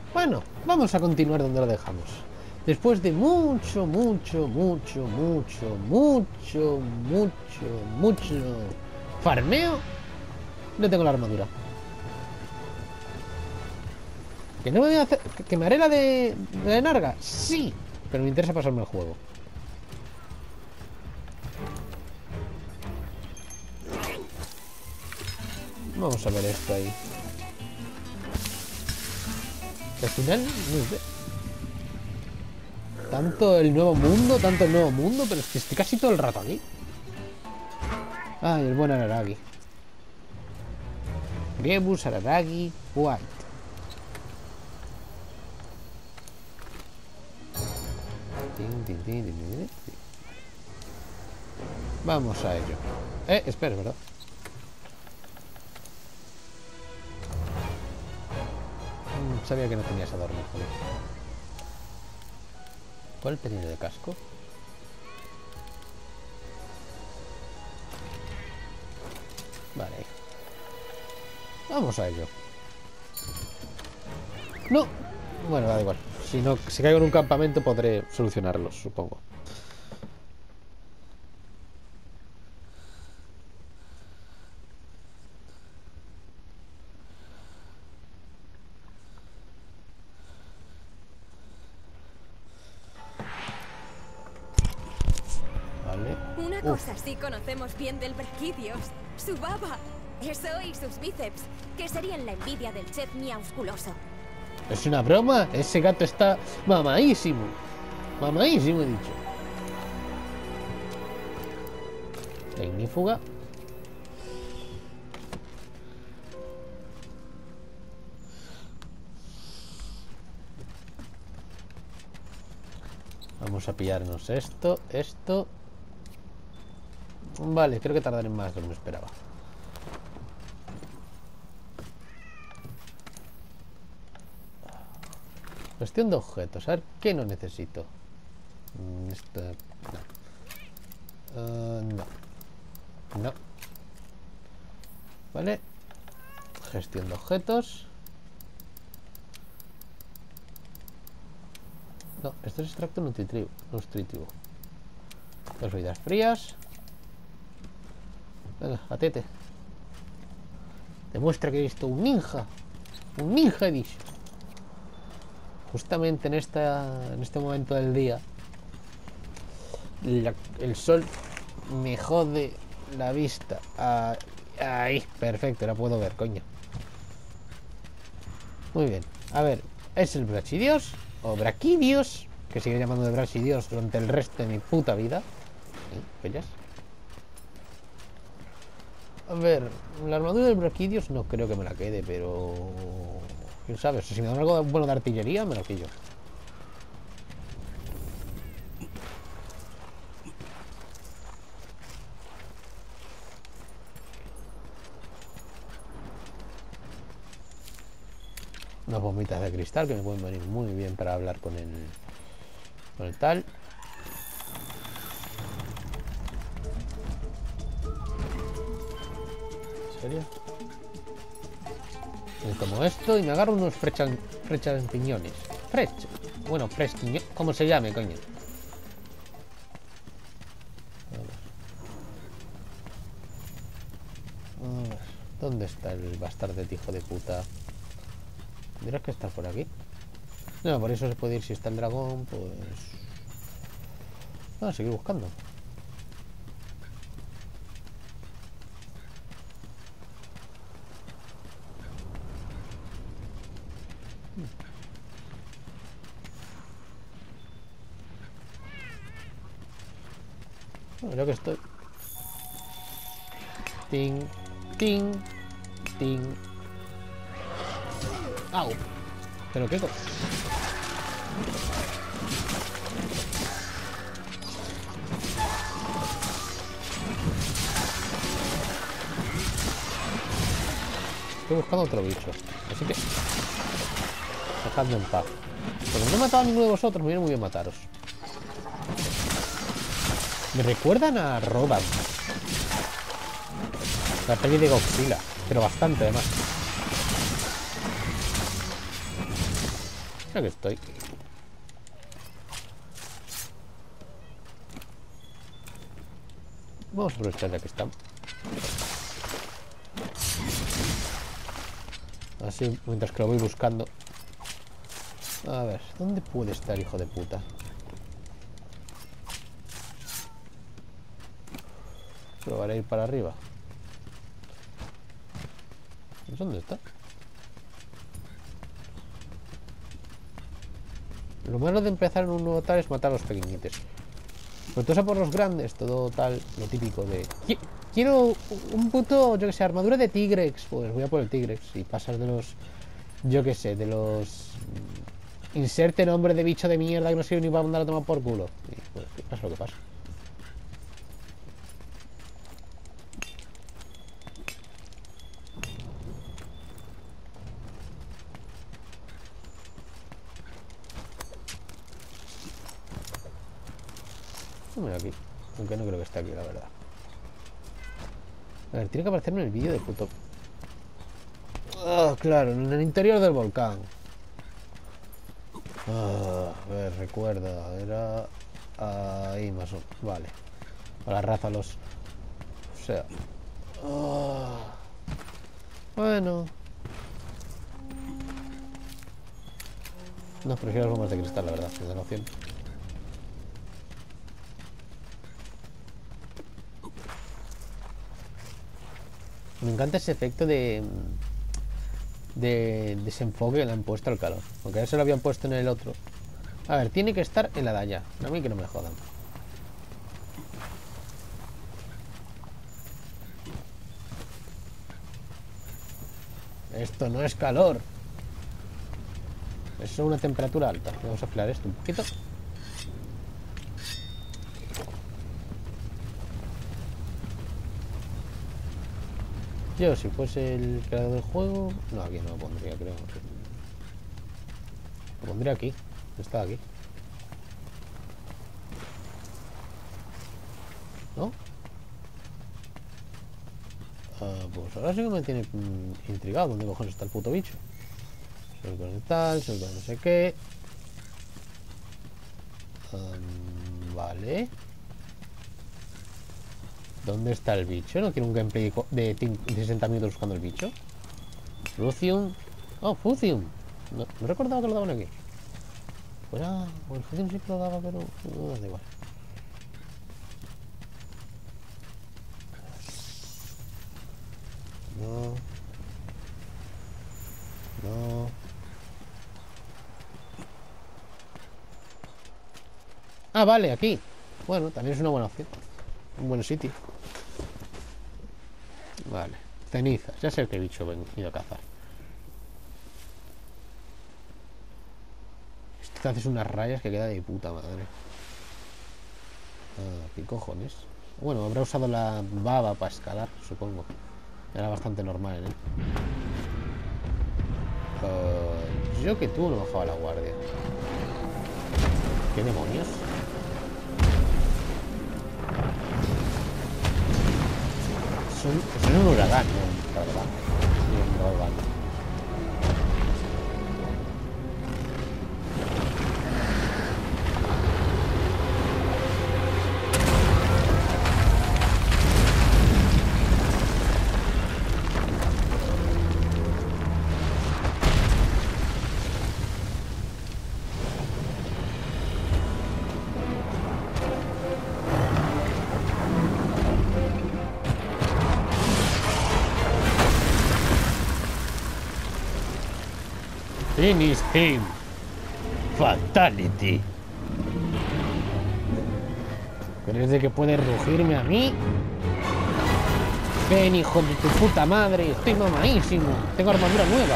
Bueno, vamos a continuar donde lo dejamos. Después de mucho farmeo, no tengo la armadura. ¿Que no me voy a hacer? ¿Que me haré la de Narga? Sí, pero me interesa pasarme el juego. Vamos a ver esto ahí. Al final, no sé. Tanto el nuevo mundo, pero es que estoy casi todo el rato aquí. Ay, el buen Araragi. Rebus, Araragi, White. Vamos a ello. Espera, ¿verdad? Sabía que no tenías adorno, joder. ¿Cuál tenía de casco? Vale. Vamos a ello. ¡No! Bueno, da igual. Si no, si caigo en un campamento podré solucionarlos, supongo. Vale. Una cosa sí conocemos bien del Brachidios. Su baba. Eso y sus bíceps, que serían la envidia del chef miausculoso. ¿Es una broma? Ese gato está mamadísimo. Mamadísimo, he dicho. Ignífuga. Vamos a pillarnos esto. Vale, creo que tardaré más de lo que me esperaba. Cuestión de objetos. A ver qué no necesito. Esto. No. No. Vale. Gestión de objetos. No, esto es extracto nutritivo. Dos bebidas frías. Venga, atete. Demuestra que he visto un ninja. Un ninja he dicho. Justamente en este momento del día el sol me jode la vista. Ahí, perfecto, la puedo ver, coño. Muy bien, a ver, es el Brachidios o Brachidios, que sigue llamando de Brachidios durante el resto de mi puta vida. ¿Pillas? A ver, la armadura del Brachidios no creo que me la quede, pero quién sabe, si me dan algo bueno de artillería me lo pillo. Unas bombitas de cristal que me pueden venir muy bien para hablar con el tal. ¿En serio? Me tomo esto y me agarro unos frechas piñones. Bueno, ¿cómo se llame, coño? A ver, ¿dónde está el bastardo hijo de puta? ¿Tendrás que estar por aquí? No, por eso se puede ir. Si está el dragón, pues... a seguir buscando. Bueno, creo que estoy... Ting, ting, ting. ¡Au! ¿Pero qué cosa? Estoy buscando otro bicho. Así que... dejadme en paz. Porque no he matado a ninguno de vosotros. Me viene muy bien mataros. Me recuerdan a Rodan. La peli de Godzilla. Pero bastante, además. Ya que estoy. Vamos a aprovechar ya que estamos. Así, mientras que lo voy buscando. A ver, ¿dónde puede estar, hijo de puta? Probaré ir para arriba. ¿Dónde está? Lo malo de empezar en un nuevo tal es matar a los pequeñitos. Pero todo eso por los grandes, todo tal, lo típico de... Quiero un puto, yo que sé, armadura de Tigrex. Pues voy a por el Tigrex. Y pasas de los... Yo que sé, de los... Inserte nombre de bicho de mierda que no sirve ni para mandar a tomar por culo. Y pues pasa lo que pasa. Mira aquí. Aunque no creo que esté aquí, la verdad. A ver, tiene que aparecerme en el vídeo de puto... Ah, claro, en el interior del volcán. Ah, a ver, recuerda. Era... Ahí más o menos. Vale. Para rázalos. O sea... Ah, bueno. No, prefiero las bombas de cristal, la verdad. Me dan opción. Me encanta ese efecto de desenfoque que le han puesto al calor. Aunque eso lo habían puesto en el otro. A ver, tiene que estar en la de allá. A mí que no me jodan. Esto no es calor. Es una temperatura alta. Vamos a afilar esto un poquito. Yo, si fuese el creador del juego... No, aquí no lo pondría, creo. Lo pondría aquí. Está aquí. ¿No? Pues ahora sí que me tiene intrigado. ¿Dónde cojones está el puto bicho? Soy con el tal, soy con no sé qué. Vale. ¿Dónde está el bicho? No quiero un gameplay de 60 minutos buscando el bicho. Fusium. Oh, Fusium. No recordaba que lo daban aquí. Pues el Fusium sí que lo daba, pero no, da igual. No. No. Ah, vale, aquí. Bueno, también es una buena opción. Un buen sitio. Vale. Cenizas. Ya sé qué bicho he ido a cazar. Esto te haces unas rayas que queda de puta madre. ¿Qué cojones? Bueno, habrá usado la baba para escalar, supongo. Era bastante normal en él. Yo que tú no bajaba la guardia. ¿Qué demonios? Son un huracán, ¿no? La verdad. Vale. Finish him. Fatality. ¿Crees de que puedes rugirme a mí? Ven, hijo de tu puta madre. Estoy mamadísimo. Tengo armadura nueva.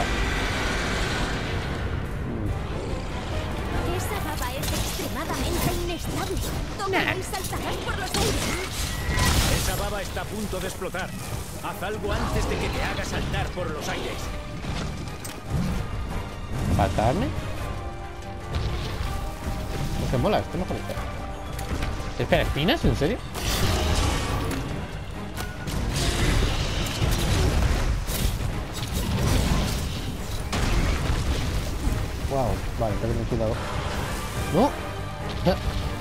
Esa baba es extremadamente inestable. Tomará y saltarás por los aires. Esa baba está a punto de explotar. Haz algo antes de que te haga saltar por los aires. ¿Matarme? No se mola, esto no conecta. Espera, ¿espinas? ¿En serio? Wow, vale, tengo que tener cuidado. ¡No! Ah.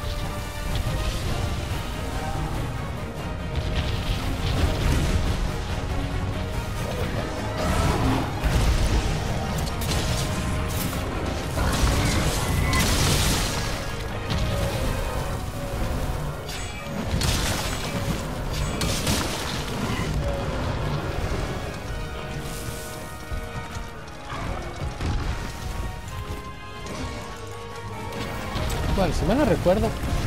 Vale, si mal no recuerdo.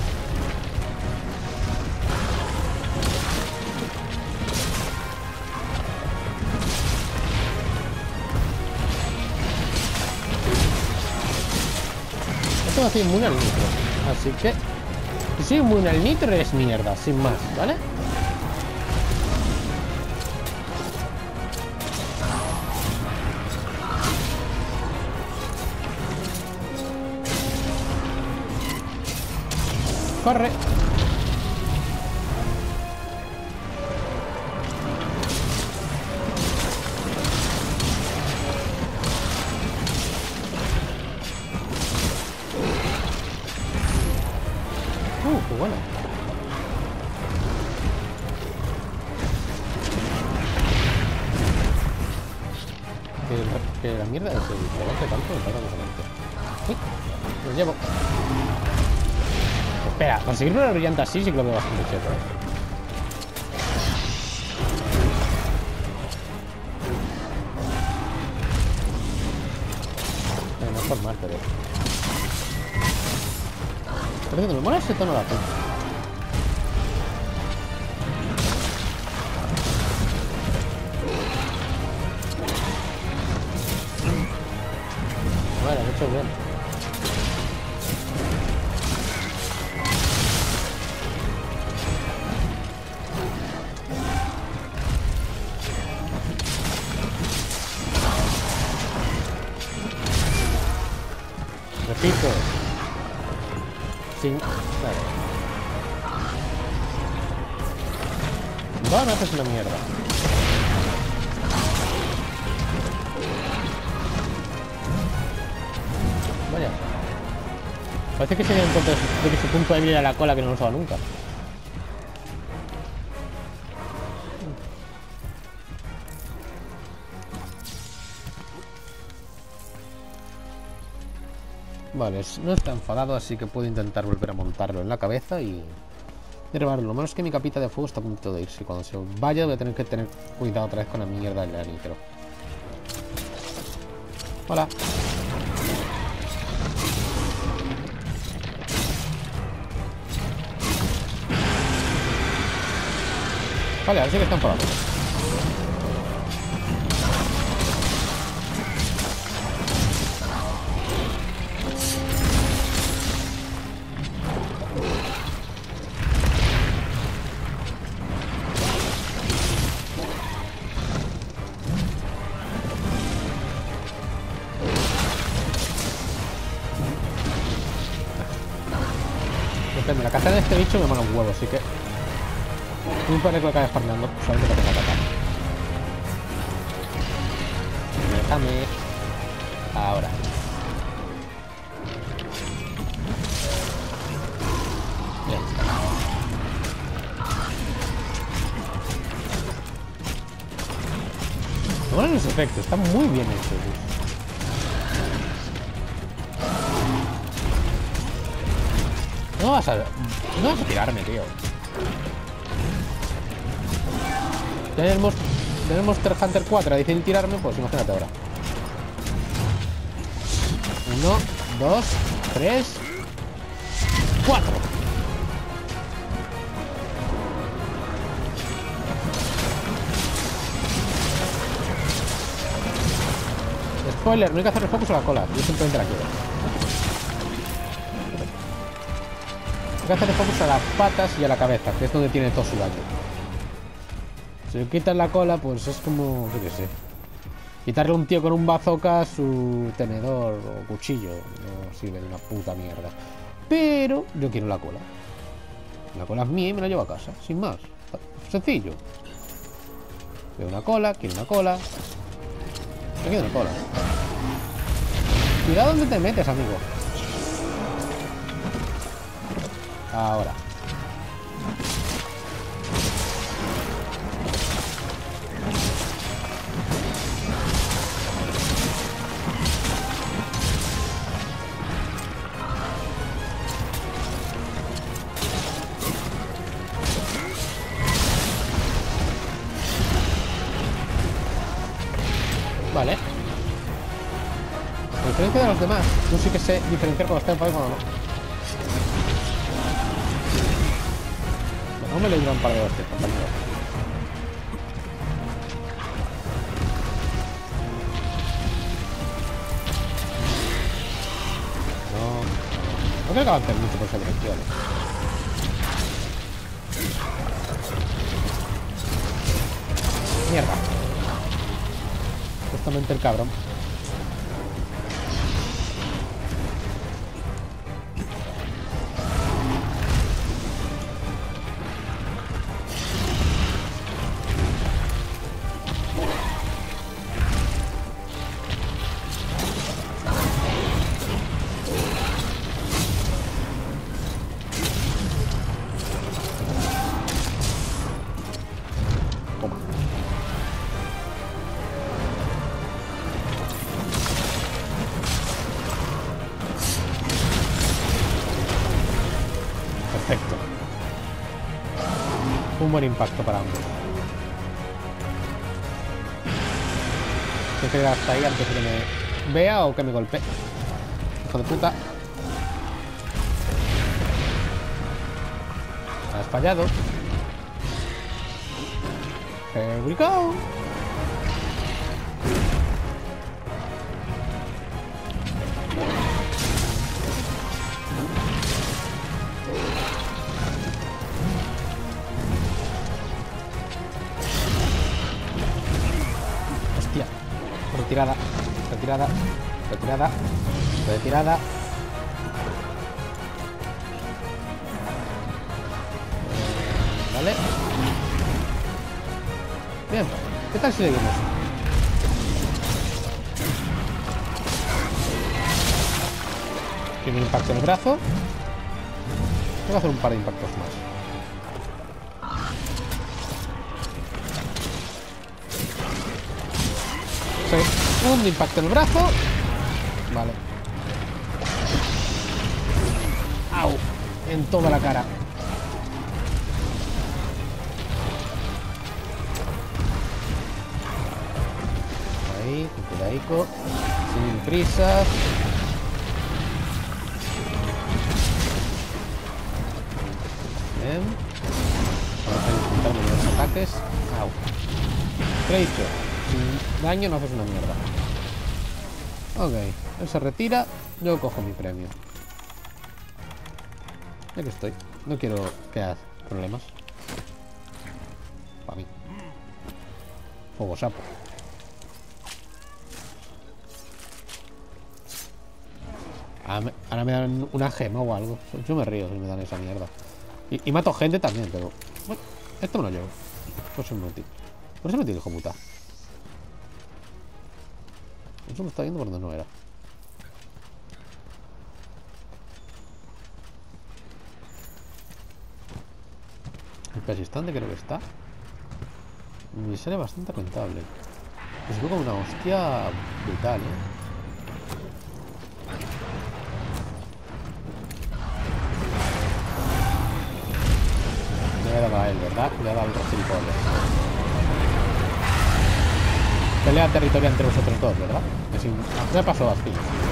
Esto va a ser inmune al nitro. Así que si soy inmune al nitro es mierda, sin más, ¿vale? Corre. Qué bueno. Que la mierda es el levante tanto, me parece bastante. ¡Sí! Lo llevo. Espera, conseguir una brillante así sí que lo veo bastante cheto, no es por mal, pero... Por cierto, me mola ese tono de azul. Vale, lo he hecho bien. Repito. Sin... Vale. Bueno, haces una mierda. Vaya. Parece que se dio en cuenta de que su punto débil era la cola, que no lo usaba nunca. Vale, no está enfadado, así que puedo intentar volver a montarlo en la cabeza y derribarlo. Lo malo es que mi capita de fuego está a punto de irse. Cuando se vaya voy a tener que tener cuidado otra vez con la mierda del nitro. Hola. Vale, ahora sí que están por abajo. Depende, la caza de este bicho me mola un huevo, así que... Un par de que lo acabes farmeando, solamente para que me atacar. Déjame. Ahora. Bien. Me molan los efectos, están muy bien hechos, tío. No vas a tirarme, tío. Ya en el Monster Hunter 4 a decir tirarme, pues imagínate ahora. 1, 2, 3, 4. Spoiler, no hay que hacer focus a la cola. Yo simplemente la quiero. Hay que hacer focus a las patas y a la cabeza, que es donde tiene todo su daño. Si le quitas la cola, pues es como... yo qué sé. Quitarle a un tío con un bazooka su tenedor o cuchillo. No sirve de una puta mierda. Pero yo quiero la cola. La cola es mía y me la llevo a casa, sin más. Sencillo. Veo una cola, quiero una cola. Yo quiero una cola. Cuidado donde te metes, amigo. Ahora. Vale. A diferencia de los demás, yo sí que sé diferenciar cuando está enfadado y cuando no. No me lo he ido un par de hostias, compañero. No creo que avance mucho por esa dirección. Mierda. Justamente el cabrón. Perfecto. Un buen impacto para ambos. Tengo que llegar hasta ahí antes de que me vea o que me golpee. Hijo de puta. Has fallado. Here we go. Hostia. Retirada. Retirada. Retirada. Retirada. Vale. Bien. ¿Qué tal si seguimos? Tiene un impacto en el brazo. Voy a hacer un par de impactos más. Segundo impacto en el brazo. Vale. Au. En toda la cara. Ahí, cuidadico. Sin prisas. Bien. Vamos a intentar mover los ataques. Au. ¿Qué he dicho? Sin daño no haces una mierda. Ok, él se retira. Yo cojo mi premio. Ya que estoy. No quiero crear problemas. Para mí. Fuego sapo. Ahora me dan una gema o algo. Yo me río si me dan esa mierda. Y mato gente también, pero... Bueno, esto me lo llevo. Pues es inútil. Por eso me tiene hijo puta. Eso me está viendo por donde no era. El persistente creo que está. Me sale bastante rentable. Es como una hostia brutal, Le he dado a él, ¿verdad? Le he dado al otro gilipollas. Pelea territorial entre vosotros dos, ¿verdad? Me pasó así.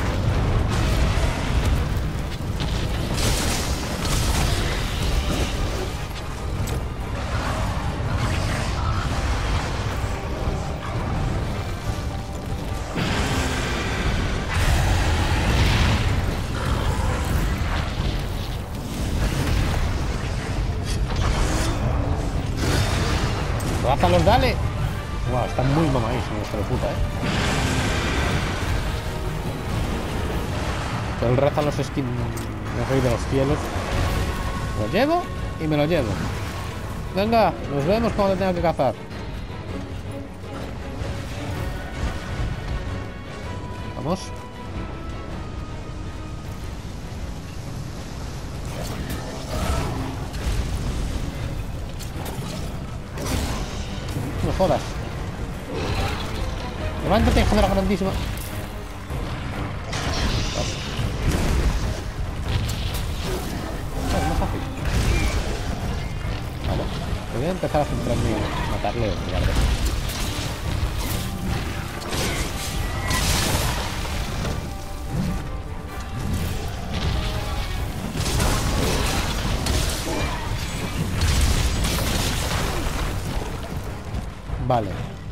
¡Rázalos, dale! Wow, están muy mamadísimos, hijo de puta, Pero el raza los skin, el rey de los cielos. Lo llevo y me lo llevo. Venga, nos vemos cuando tenga que cazar. Vamos. me jodas. Levántate, hijo de la grandísima. Es más fácil. Vale. Voy a empezar a centrarme en matarle o mirarle. Vale.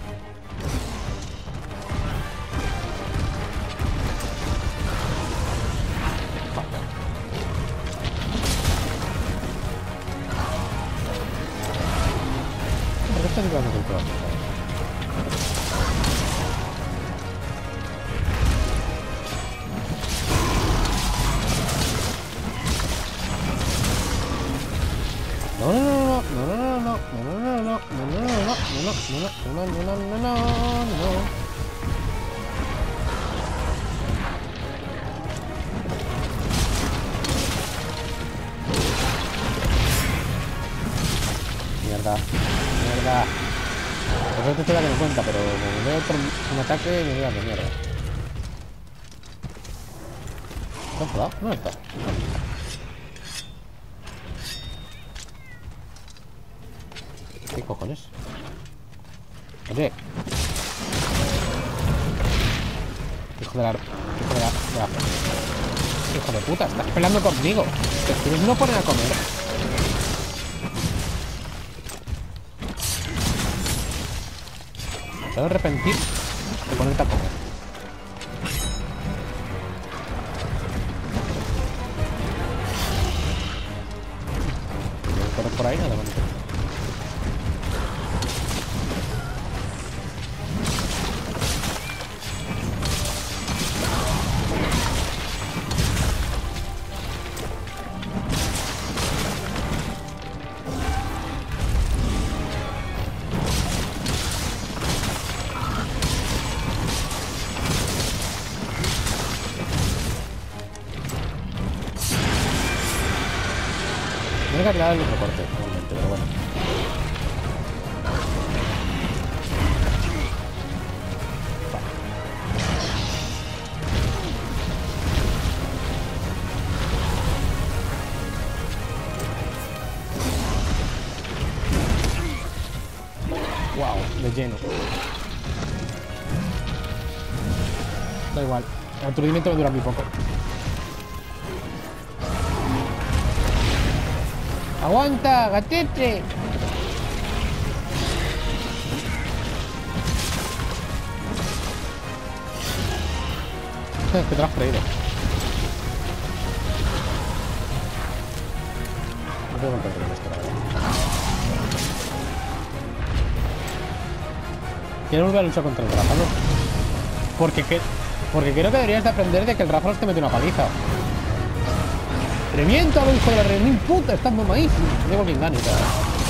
¿Por qué estás jugando con todo? No, no, no, no, no, no, no, no, no, no, no, no, no, no, no, no, no, no, no, no. Mierda, mierda. Por suerte estoy dando cuenta, pero como veo otro un ataque me voy a la mierda. ¿Está enfadado? No está. ¿Qué cojones? Oye. Hijo de la... Hijo de puta, estás peleando conmigo. ¿Te quieres no poner a comer? Me puedo arrepentir de ponerte a comer. Voy a correr por ahí, nada más. Me voy a aclarar el otro corte, realmente, pero bueno. Wow, de lleno. Da igual, el aturdimiento me dura muy poco. ¡Aguanta, gatete! ¿Qué te lo has creído? No puedo encontrar esto, la verdad. Quiero volver a luchar contra el Ráfalos. Porque creo que deberías de aprender de que el Ráfalos te mete una paliza. ¡Reviéntalo, hijo de la remil puta! Estás mamadísimo. Llevo bien gana y tal.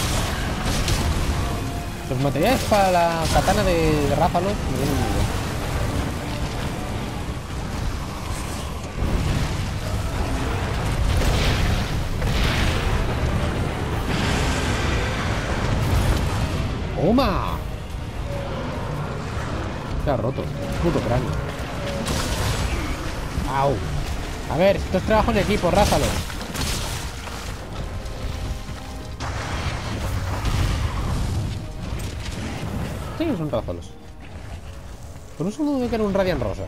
Los materiales para la katana de Ráfalos me vienen muy bien. ¡Toma! Se ha roto. Puto cráneo. ¡Au! A ver, esto es trabajo en equipo, Ráfalos. Sí, son Ráfalos. Por un segundo de que era un Radiant Rosa.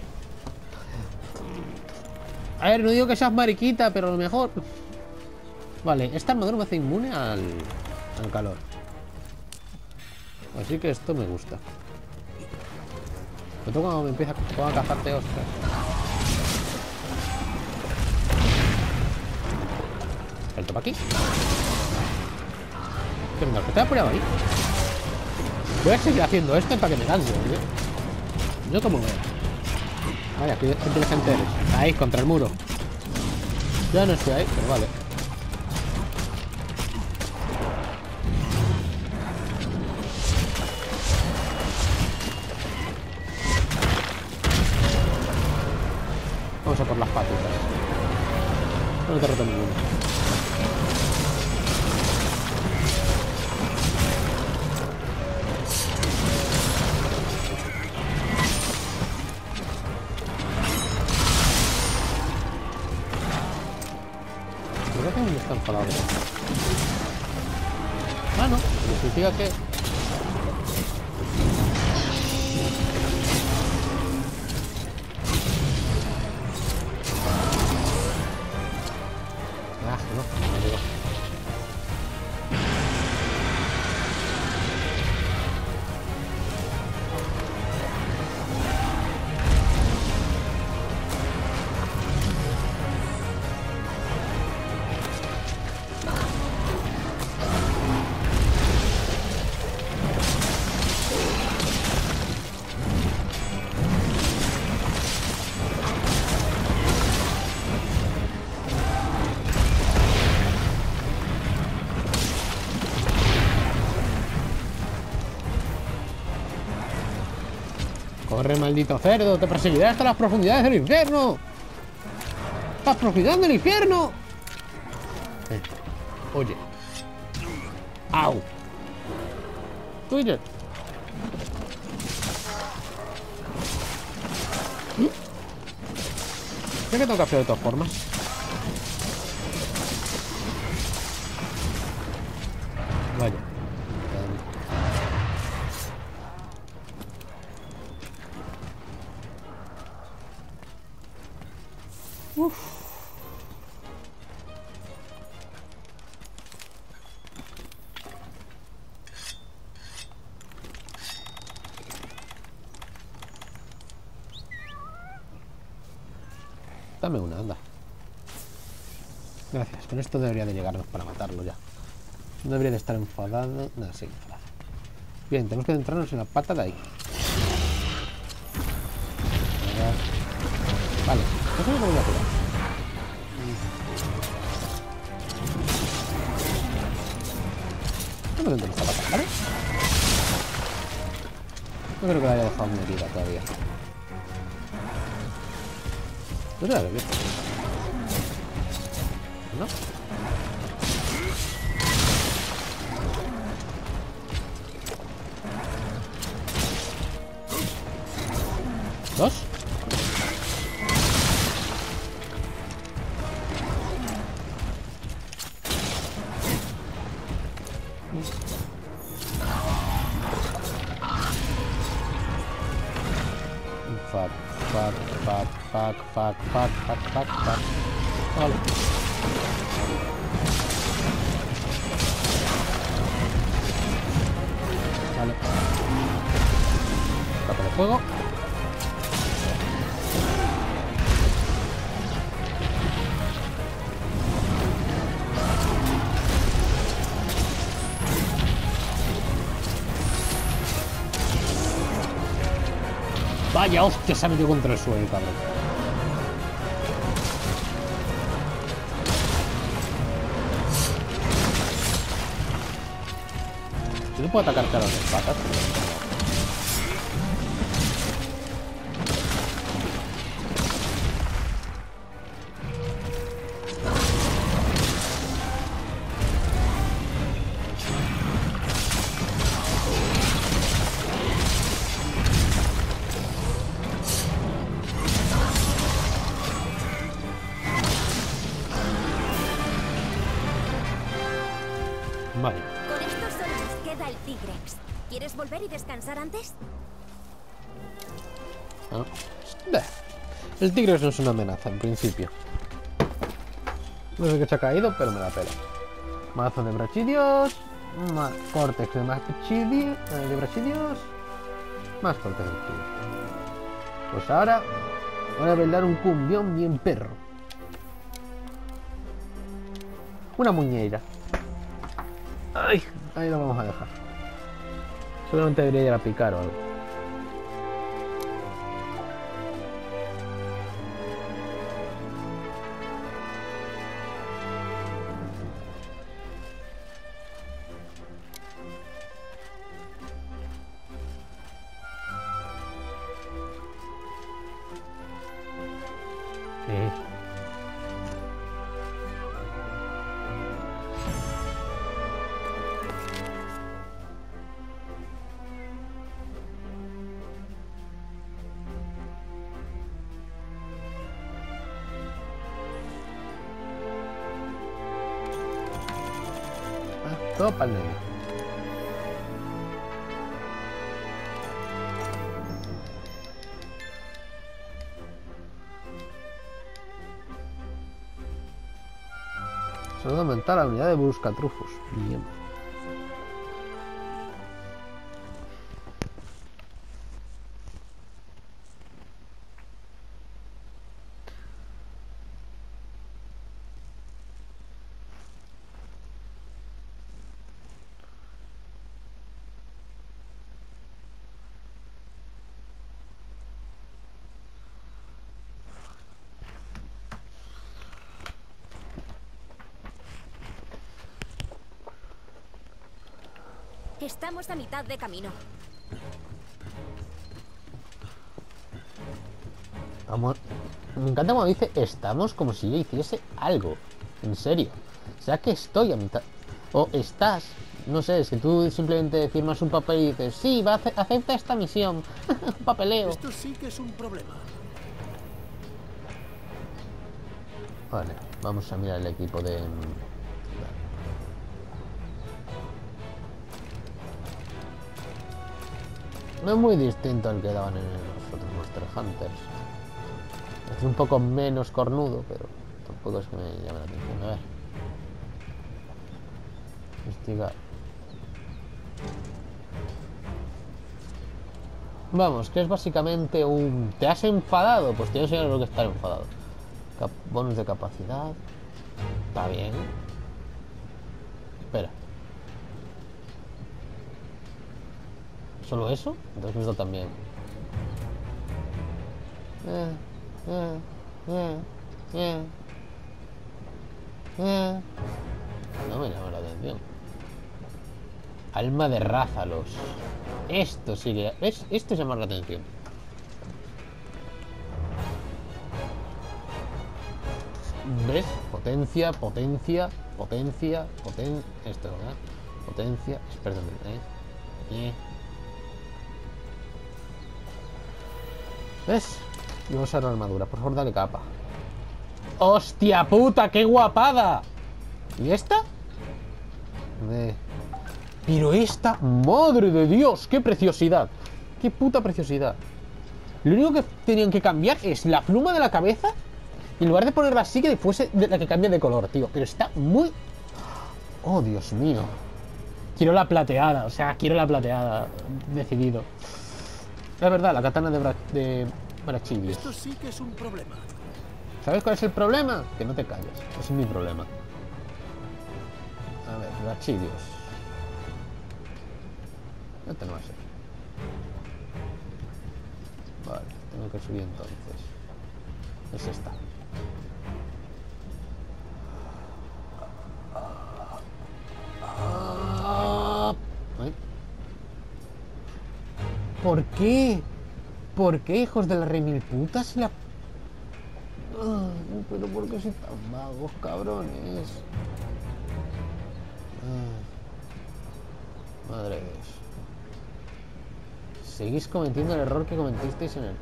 A ver, no digo que seas mariquita, pero a lo mejor... Vale, esta armadura me hace inmune al calor. Así que esto me gusta. Pero cuando me empieza a cazarte, ostras. Salto para aquí. Que venga, que te ha apoyado ahí. Voy a seguir haciendo esto para que me canse, ¿eh? Yo como veo. Vaya, qué inteligente eres. Ahí, contra el muro. Ya no estoy ahí, pero vale. Vamos a por las patitas. No te roto ninguno. Creo que me está enfadado. Ah, no. Significa que... Ah, no llegó. ¡Corre, maldito cerdo! ¡Te perseguiré hasta las profundidades del infierno! ¡Las profundidades del infierno! Oye. ¡Au! Oye. Creo que tengo que hacer de todas formas. Vaya. Dame una, anda. Gracias, con esto debería de llegarnos para matarlo ya. No debería de estar enfadado. Nada, sí, enfadado. Bien, tenemos que centrarnos en la pata de ahí. Vale, eso me voy a curar. No me centro en esta pata, ¿vale? No creo que la haya dejado mi herida todavía. No te la veo. ¿No? ¿Dos? Fuck. Vale. Vale. Capa de fuego. Vaya hostia, se ha metido contra el suelo, cabrón. Yo no puedo atacarte a las dos patas. Vale. Con esto solo nos queda el Tigrex. ¿Quieres volver y descansar antes? Ah. El tigre no es una amenaza, en principio. No sé qué se ha caído, pero me da pena. Mazo de brachidios. Córtex de brachidios. Más córtex de brachidios. Pues ahora voy a bailar un cumbión bien perro. Una muñeira. Ay, ahí lo vamos a dejar. Solamente debería ir a picar o algo. Todo para el nene. Solo aumentar la unidad de buscatrufos. Bien. Estamos a mitad de camino. Amor, me encanta cuando dice estamos como si yo hiciese algo. En serio. O sea que estoy a mitad. O estás. No sé, es que tú simplemente firmas un papel y dices, sí, acepta esta misión. Un papeleo. Esto sí que es un problema. Vale, vamos a mirar el equipo de... No es muy distinto al que daban en los otros Monster Hunters. Es un poco menos cornudo, pero tampoco es que me llame la atención. A ver. Investigar. Vamos, que es básicamente un... ¿Te has enfadado? Pues te voy a enseñar lo que es estar enfadado. Bonus de capacidad. Está bien. Espera. ¿Solo eso? Entonces esto también. No me llama la atención. Alma de Rázalos. Esto sí que... ¿Ves? Esto llama la atención. ¿Ves? Potencia, potencia, potencia, esto, ¿verdad? Potencia... Perdón, ¿Ves? Y vamos a usar la armadura. Por favor, dale capa. ¡Hostia puta! ¡Qué guapada! ¿Y esta? Pero esta... ¡Madre de Dios! ¡Qué preciosidad! ¡Qué puta preciosidad! Lo único que tenían que cambiar es la pluma de la cabeza. Y en lugar de ponerla así, que fuese la que cambia de color, tío. Pero está muy... ¡Oh, Dios mío! Quiero la plateada. O sea, quiero la plateada. Decidido. Es verdad, la katana de Brachidios. Esto sí que es un problema. ¿Sabes cuál es el problema? Que no te calles. Ese es mi problema. A ver, Brachidios. Este no va a ser. Vale, tengo que subir entonces. Es esta. ¿Ay? ¿Por qué? ¿Por qué, hijos de la rey mil putas? La... Ay, pero ¿por qué sois tan vagos, cabrones? Ay, madre de Dios. Seguís cometiendo el error que cometisteis en el...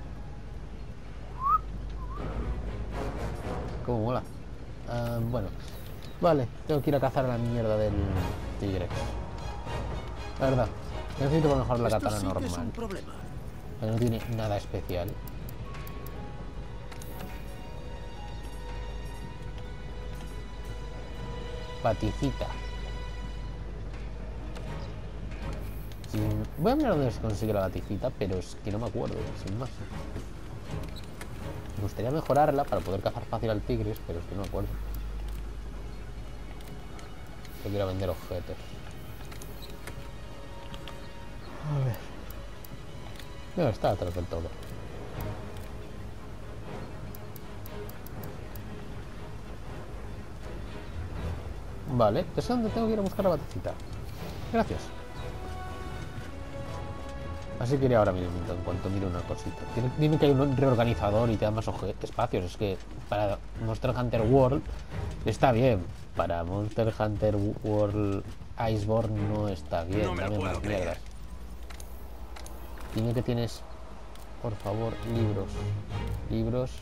Cómo mola. Bueno. Vale, tengo que ir a cazar a la mierda del Tigrex. La verdad. Necesito para mejorar la katana sí normal. Que es un problema. Que no tiene nada especial. Baticita. Sí, voy a mirar dónde se consigue la baticita, pero es que no me acuerdo, sin más. Me gustaría mejorarla para poder cazar fácil al tigre, pero es que no me acuerdo. Yo quiero vender objetos. A ver. No, está atrás del todo. Vale, es donde tengo que ir a buscar la baticita. Gracias. Así que iré ahora mismo, en cuanto mire una cosita. Dime que hay un reorganizador y te da más espacios. Es que para Monster Hunter World está bien. Para Monster Hunter World Iceborne no está bien. No me lo puedo creer. Dime que tienes, por favor, libros. Libros.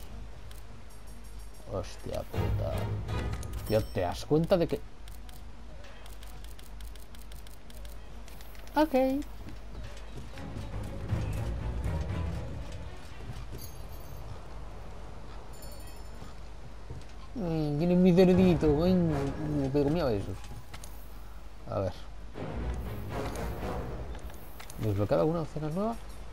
Hostia puta. Tío, ¿te das cuenta de que... Ok. Tiene mi cerdito. Me comía besos. A ver. ¿Desbloqueado alguna opción nueva?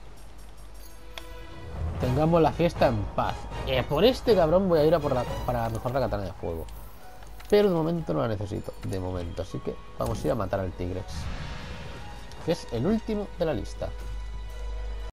Tengamos la fiesta en paz. Por este cabrón voy a ir a por para mejorar la katana de fuego. Pero de momento no la necesito. De momento. Así que vamos a ir a matar al Tigrex. Que es el último de la lista.